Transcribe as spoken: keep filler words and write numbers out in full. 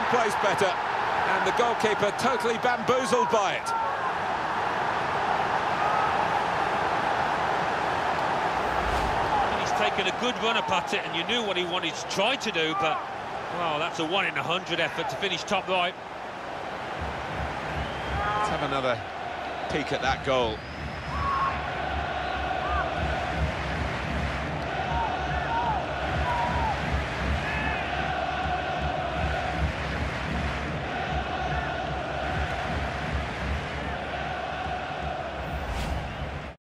placed better, and the goalkeeper totally bamboozled by it. He's taken a good run up at it, and you knew what he wanted to try to do, but, well, that's a one in a hundred effort to finish top right. Let's have another peek at that goal.